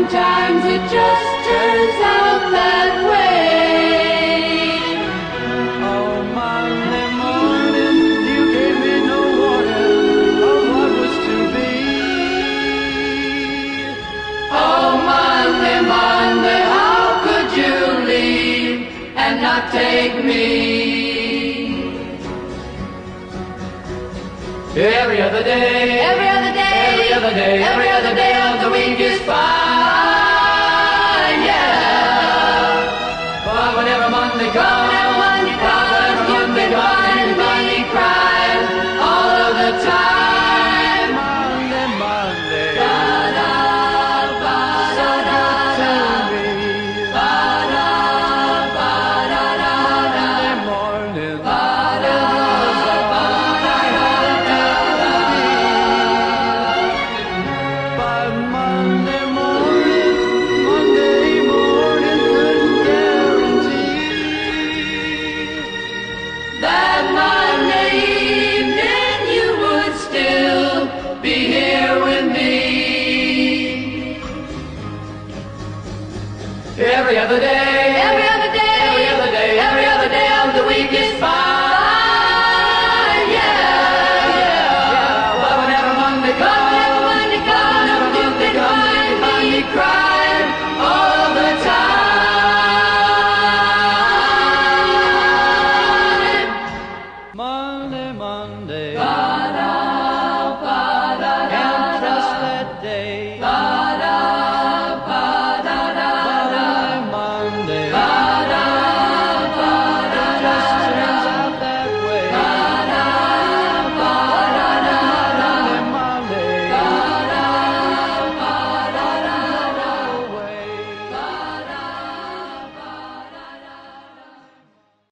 sometimes it just turns out that way. Oh, Monday morning, you gave me no warning of what was to be. Oh, Monday, Monday, how could you leave and not take me? Every other day, Every other day, every other day, every other day of the week is fine, yeah. but whenever Monday But comes, whenever Monday comes, you can find me crying all of the time. Monday, Monday, Ba-da, so ba-da-da, good to me. ba-da, ba-da-da-da, Monday morning, ba-da, but Monday morning, Monday morning couldn't guarantee that Monday evening you would still be here with me. every other day.